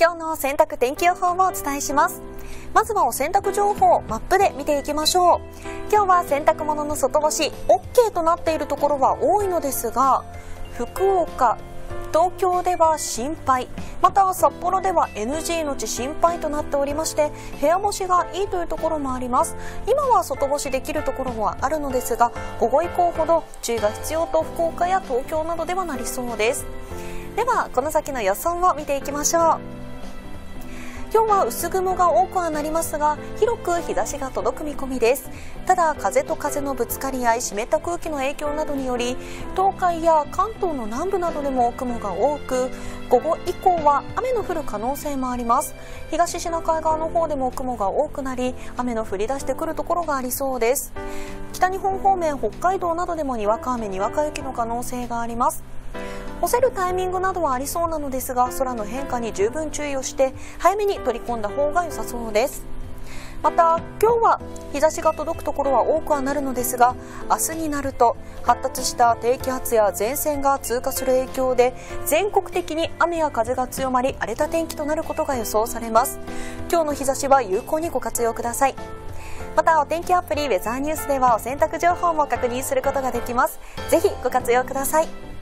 今日の洗濯天気予報をお伝えします。まずはお洗濯情報、マップで見ていきましょう。今日は洗濯物の外干し OK となっているところは多いのですが、福岡、東京では心配、また札幌では NG のち心配となっておりまして、部屋干しがいいというところもあります。今は外干しできるところはあるのですが、午後以降ほど注意が必要と福岡や東京などではなりそうです。ではこの先の予想を見ていきましょう。今日は薄雲が多くはなりますが、広く日差しが届く見込みです。ただ風と風のぶつかり合い、湿った空気の影響などにより、東海や関東の南部などでも雲が多く、午後以降は雨の降る可能性もあります。東シナ海側の方でも雲が多くなり、雨の降り出してくるところがありそうです。北日本方面、北海道などでもにわか雨にわか雪の可能性があります。干せるタイミングなどはありそうなのですが、空の変化に十分注意をして早めに取り込んだ方が良さそうです。また今日は日差しが届くところは多くはなるのですが、明日になると発達した低気圧や前線が通過する影響で全国的に雨や風が強まり、荒れた天気となることが予想されます。今日の日差しは有効にご活用ください。またお天気アプリウェザーニュースではお洗濯情報も確認することができます。ぜひご活用ください。